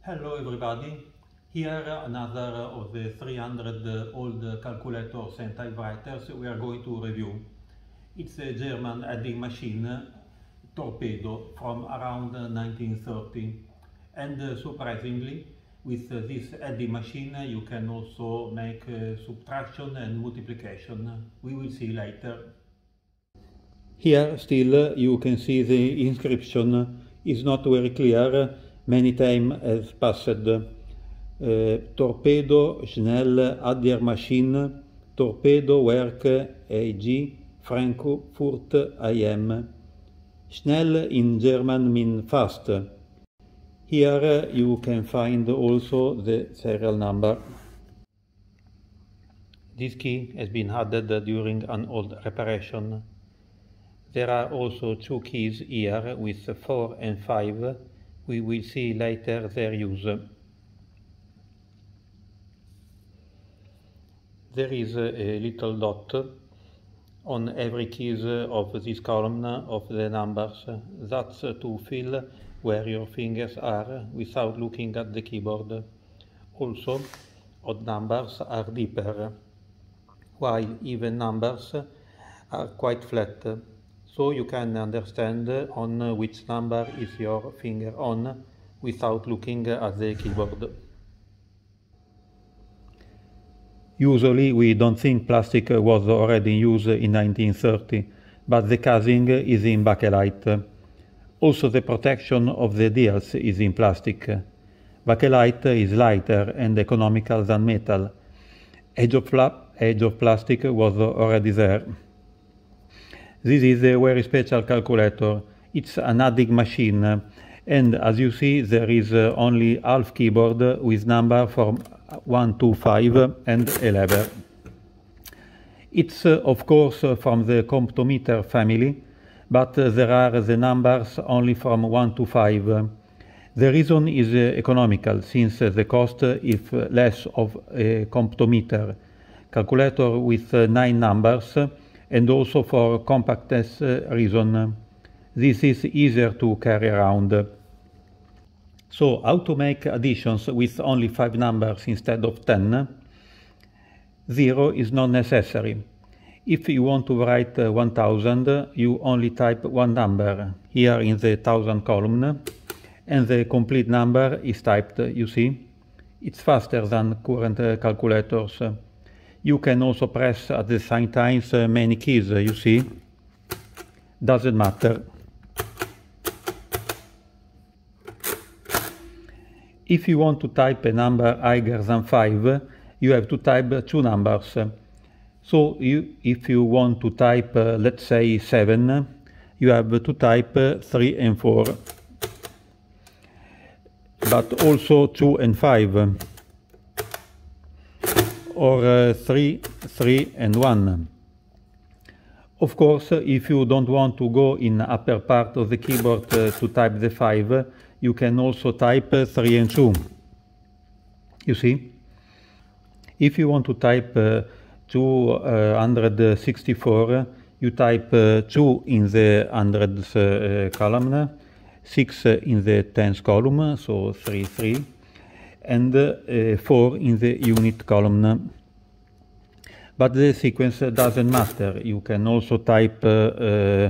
Hello everybody, here another of the 300 old calculators and typewriters we are going to review. It's a German adding machine, Torpedo, from around 1930. And surprisingly, with this adding machine you can also make subtraction and multiplication. We will see later. Here still you can see the inscription is not very clear. Many time has passed. Torpedo Addiermachine, Torpedo Werk AG, Frankfurt am. Schnell in German means fast. Here you can find also the serial number. This key has been added during an old reparation. There are also two keys here with 4 and 5. We will see later their use. There is a little dot on every keys of this column of the numbers. That's to feel where your fingers are without looking at the keyboard. Also, odd numbers are deeper, while even numbers are quite flat. So you can understand on which number is your finger on without looking at the keyboard. Usually we don't think plastic was already in use in 1930, but the casing is in bakelite. Also the protection of the dials is in plastic. Bakelite is lighter and economical than metal. Edge of plastic was already there. This is a very special calculator. It's an adding machine, and as you see there is only half keyboard with number from 1 to 5 and 11. It's of course from the Comptometer family, but there are the numbers only from 1 to 5. The reason is economical, since the cost is less of a Comptometer calculator with 9 numbers, and also for compactness reason. This is easier to carry around. So how to make additions with only 5 numbers instead of 10? 0 is not necessary. If you want to write 1000, you only type one number here in the 1000 column, and the complete number is typed, you see. It's faster than current calculators. You can also press at the same time many keys, you see. Doesn't matter. If you want to type a number higher than 5, you have to type 2 numbers. So if you want to type, let's say 7, you have to type 3 and 4. But also 2 and 5. Or 3, 3 and 1. Of course, if you don't want to go in the upper part of the keyboard to type the 5, you can also type 3 and 2. You see? If you want to type 264, you type 2 in the hundreds column, 6 in the tens column, so 3, 3. And 4 in the unit column. But the sequence doesn't matter. You can also type 3,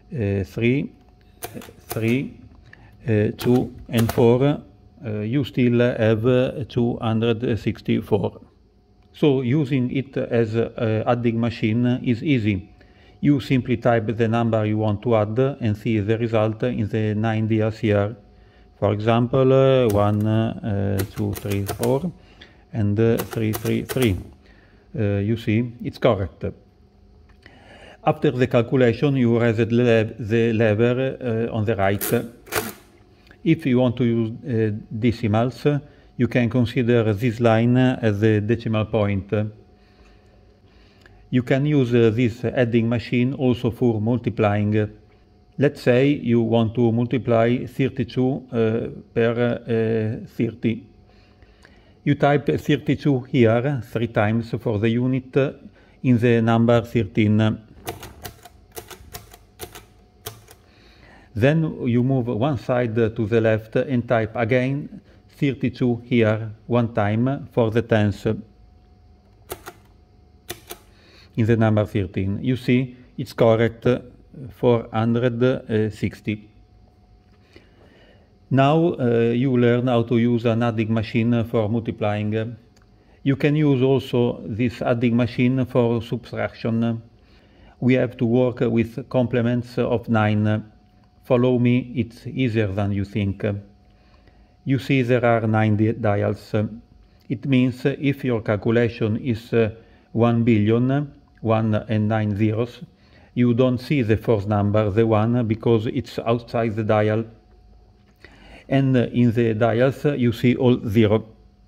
2 and 4. You still have 264. So using it as an adding machine is easy. You simply type the number you want to add and see the result in the 9 dials here. For example, 1, 2, 3, 4, and 3, 3, 3. You see, it's correct. After the calculation, you reset the lever on the right. If you want to use decimals, you can consider this line as the decimal point. You can use this adding machine also for multiplying. Let's say you want to multiply 32 per 30. You type 32 here 3 times for the unit in the number 13. Then you move one side to the left and type again 32 here one time for the tens in the number 13. You see, it's correct, 460. Now you learn how to use an adding machine for multiplying. You can use also this adding machine for subtraction. We have to work with complements of 9. Follow me, it's easier than you think. You see there are 9 dials. It means if your calculation is 1 billion, 1 and 9 zeros, you don't see the fourth number, the 1, because it's outside the dial. And in the dials you see all 0.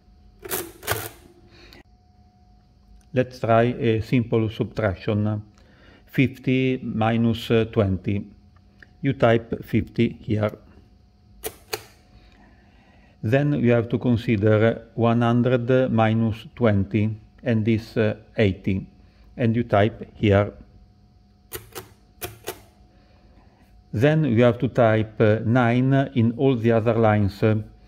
Let's try a simple subtraction. 50 minus 20. You type 50 here. Then you have to consider 100 minus 20, and this 80, and you type here. Then you have to type 9 in all the other lines.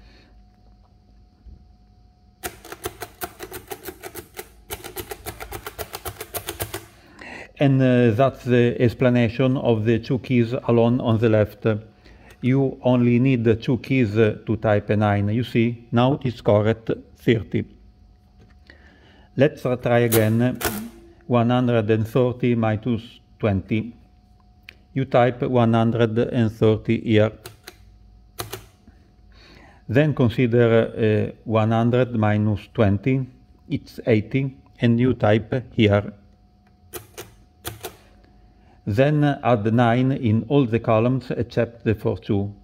And that's the explanation of the 2 keys alone on the left. You only need 2 keys to type a 9. You see, now it's correct, 30. Let's try again. 130 minus 20. You type 130 here. Then consider 100 minus 20. It's 80, and you type here. Then add 9 in all the columns except the first 2.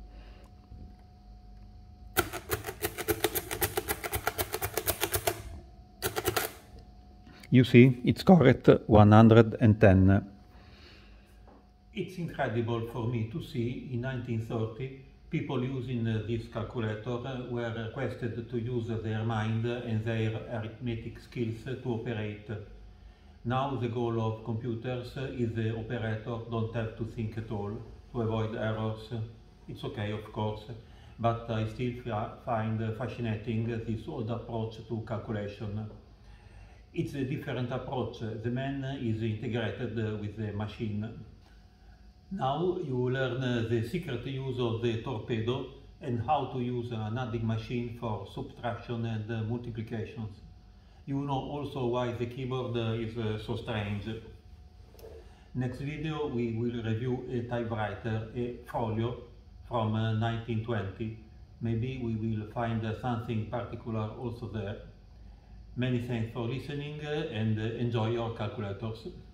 You see, it's correct, 110. It's incredible for me to see in 1930 people using this calculator were requested to use their mind and their arithmetic skills to operate. Now the goal of computers is the operator don't have to think at all to avoid errors. It's okay, of course, but I still find fascinating this old approach to calculation. It's a different approach. The man is integrated with the machine. Now you learn the secret use of the torpedo and how to use an adding machine for subtraction and multiplications. You know also why the keyboard is so strange. Next video we will review a typewriter, a folio from 1920. Maybe we will find something particular also there. Many thanks for listening and enjoy your calculators.